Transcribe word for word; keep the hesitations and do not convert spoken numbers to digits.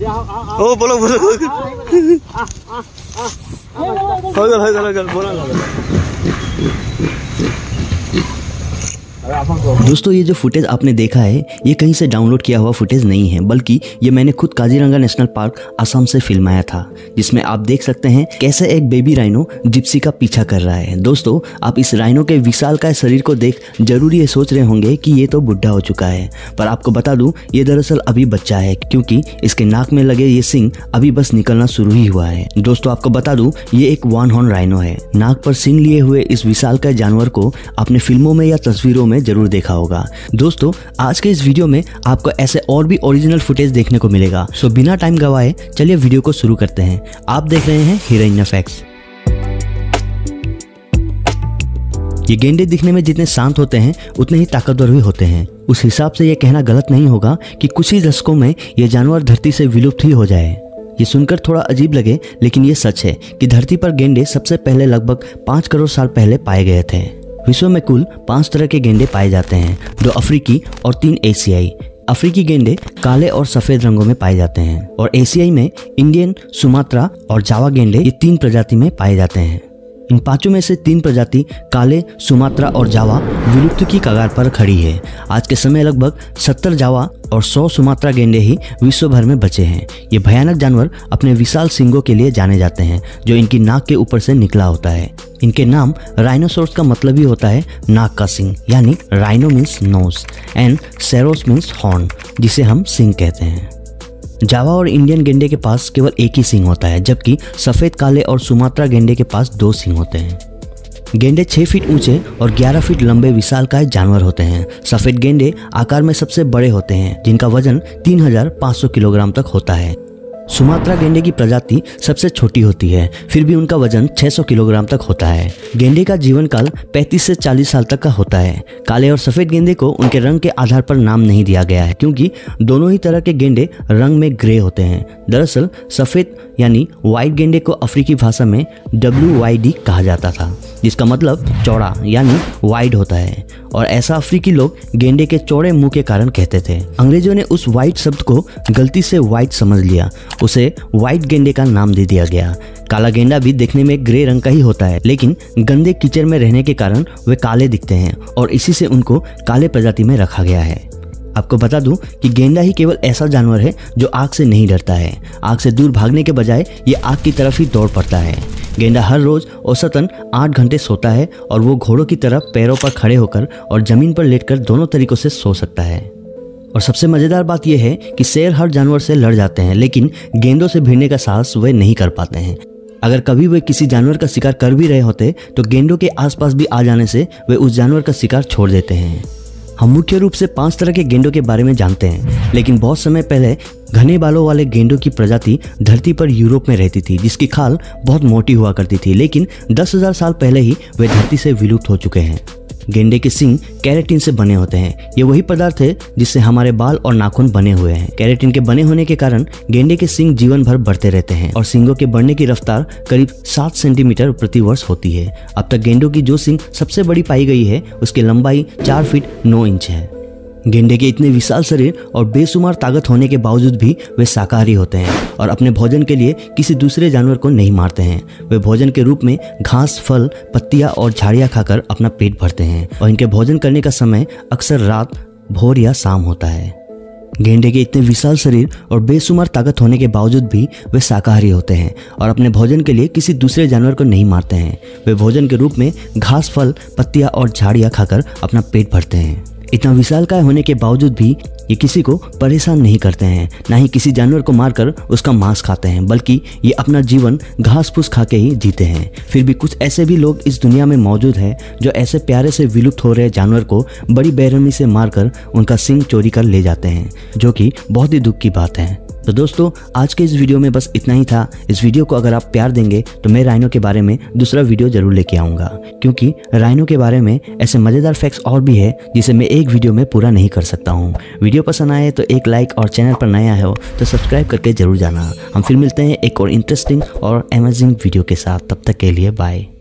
ओ बोलो बोलो हो गया हो गया बोलो। दोस्तों ये जो फुटेज आपने देखा है ये कहीं से डाउनलोड किया हुआ फुटेज नहीं है, बल्कि ये मैंने खुद काजीरंगा नेशनल पार्क असम से फिल्माया था, जिसमें आप देख सकते हैं कैसे एक बेबी राइनो जिप्सी का पीछा कर रहा है। दोस्तों आप इस राइनो के विशालकाय शरीर को देख जरूर ये सोच रहे होंगे कि ये तो बुढ़ा हो चुका है, पर आपको बता दूं ये दरअसल अभी बच्चा है, क्योंकि इसके नाक में लगे ये सिंग अभी बस निकलना शुरू ही हुआ है। दोस्तों आपको बता दूं ये एक वन हॉर्न राइनो है। नाक पर सिंग लिए हुए इस विशालकाय जानवर को आपने फिल्मों में या तस्वीरों में जरूर देखा होगा। दोस्तों आज के इस वीडियो में आपको ऐसे और भी ओरिजिनल फुटेज देखने को मिलेगा। सो बिना टाइम गवाए चलिए वीडियो को शुरू करते हैं। आप देख रहे हैं हीरोइन फैक्ट्स। ये गेंडे दिखने में जितने शांत होते हैं उतने ही ताकतवर भी होते हैं। उस हिसाब से यह कहना गलत नहीं होगा कि कुछ ही दशकों में यह जानवर धरती से विलुप्त ही हो जाए। ये सुनकर थोड़ा अजीब लगे, लेकिन ये सच है कि धरती पर गेंडे सबसे पहले लगभग पाँच करोड़ साल पहले पाए गए थे। विश्व में कुल पांच तरह के गेंडे पाए जाते हैं, दो अफ्रीकी और तीन एशियाई। अफ्रीकी गेंडे काले और सफेद रंगों में पाए जाते हैं और एशियाई में इंडियन, सुमात्रा और जावा गेंडे ये तीन प्रजाति में पाए जाते हैं। इन पांचों में से तीन प्रजाति काले, सुमात्रा और जावा विलुप्त की कगार पर खड़ी है। आज के समय लगभग सत्तर जावा और सौ सुमात्रा गेंडे ही विश्व भर में बचे हैं। ये भयानक जानवर अपने विशाल सींगों के लिए जाने जाते हैं, जो इनकी नाक के ऊपर से निकला होता है। इनके नाम राइनोसोरस का मतलब ही होता है नाक का सिंग, यानी rhino means nose and ceros means horn, जिसे हम सिंग कहते हैं। जावा और इंडियन गेंडे के पास केवल एक ही सींग होता है, जबकि सफेद, काले और सुमात्रा गेंडे के पास दो सींग होते हैं। गेंडे छह फीट ऊंचे और ग्यारह फीट लंबे विशालकाय जानवर होते हैं। सफेद गेंडे आकार में सबसे बड़े होते हैं, जिनका वजन तीन हजार पाँच सौ किलोग्राम तक होता है। सुमात्रा गेंडे की प्रजाति सबसे छोटी होती है, फिर भी उनका वजन छह सौ किलोग्राम तक होता है। गेंडे का जीवन काल पैंतीस से चालीस साल तक का होता है। काले और सफेद गेंडे को उनके रंग के आधार पर नाम नहीं दिया गया है, क्योंकि दोनों ही तरह के गेंडे रंग में ग्रे होते हैं। दरअसल सफेद यानी व्हाइट गेंडे को अफ्रीकी भाषा में डब्ल्यू वाई डी कहा जाता था, जिसका मतलब चौड़ा यानी वाइड होता है, और ऐसा अफ्रीकी लोग गेंडे के चौड़े मुंह के कारण कहते थे। अंग्रेजों ने उस व्हाइट शब्द को गलती से व्हाइट समझ लिया, उसे व्हाइट गेंडे का नाम दे दिया गया। काला गेंडा भी देखने में ग्रे रंग का ही होता है, लेकिन गंदे कीचड़ में रहने के कारण वे काले दिखते हैं और इसी से उनको काले प्रजाति में रखा गया है। आपको बता दूं कि गेंडा ही केवल ऐसा जानवर है जो आग से नहीं डरता है। आग से दूर भागने के बजाय ये आग की तरफ ही दौड़ पड़ता है। गेंडा हर रोज औसतन आठ घंटे सोता है और वो घोड़ों की तरह पैरों पर खड़े होकर और जमीन पर लेटकर दोनों तरीकों से सो सकता है। और सबसे मजेदार बात यह है कि शेर हर जानवर से लड़ जाते हैं, लेकिन गेंडों से भिड़ने का साहस वे नहीं कर पाते हैं। अगर कभी वे किसी जानवर का शिकार कर भी रहे होते तो गेंडों के आसपास भी आ जाने से वे उस जानवर का शिकार छोड़ देते हैं। हम मुख्य रूप से पांच तरह के गेंडों के बारे में जानते हैं, लेकिन बहुत समय पहले घने बालों वाले गेंडों की प्रजाति धरती पर यूरोप में रहती थी, जिसकी खाल बहुत मोटी हुआ करती थी, लेकिन दस हजार साल पहले ही वे धरती से विलुप्त हो चुके हैं। गेंडे के सींग केराटिन से बने होते हैं। ये वही पदार्थ है जिससे हमारे बाल और नाखून बने हुए हैं। केराटिन के बने होने के कारण गेंडे के सींग जीवन भर बढ़ते रहते हैं और सींगों के बढ़ने की रफ्तार करीब सात सेंटीमीटर प्रति वर्ष होती है। अब तक गेंडों की जो सींग सबसे बड़ी पाई गई है उसकी लंबाई चार फीट नौ इंच है। गेंडे के इतने विशाल शरीर और बेशुमार ताकत होने के बावजूद भी वे शाकाहारी होते हैं और अपने भोजन के लिए किसी दूसरे जानवर को नहीं मारते हैं। वे भोजन के रूप में घास, फल, पत्तियां और झाड़ियां खाकर अपना पेट भरते हैं और इनके भोजन करने का समय अक्सर रात, भोर या शाम होता है। गेंडे के इतने विशाल शरीर और बेशुमार ताकत होने के बावजूद भी वे शाकाहारी होते हैं और अपने भोजन के लिए किसी दूसरे जानवर को नहीं मारते हैं। वे भोजन के रूप में घास, फल, पत्तियां और झाड़ियां खाकर अपना पेट भरते हैं। इतना विशालकाय होने के बावजूद भी ये किसी को परेशान नहीं करते हैं, ना ही किसी जानवर को मारकर उसका मांस खाते हैं, बल्कि ये अपना जीवन घास फूस खा के ही जीते हैं। फिर भी कुछ ऐसे भी लोग इस दुनिया में मौजूद हैं जो ऐसे प्यारे से विलुप्त हो रहे जानवर को बड़ी बेरहमी से मारकर उनका सींग चोरी कर ले जाते हैं, जो कि बहुत ही दुख की बात है। तो दोस्तों आज के इस वीडियो में बस इतना ही था। इस वीडियो को अगर आप प्यार देंगे तो मैं राइनो के बारे में दूसरा वीडियो जरूर लेके आऊँगा, क्योंकि राइनो के बारे में ऐसे मज़ेदार फैक्ट्स और भी है जिसे मैं एक वीडियो में पूरा नहीं कर सकता हूँ। वीडियो पसंद आए तो एक लाइक और चैनल पर नया है हो तो सब्सक्राइब करके जरूर जाना। हम फिर मिलते हैं एक और इंटरेस्टिंग और अमेजिंग वीडियो के साथ। तब तक के लिए बाय।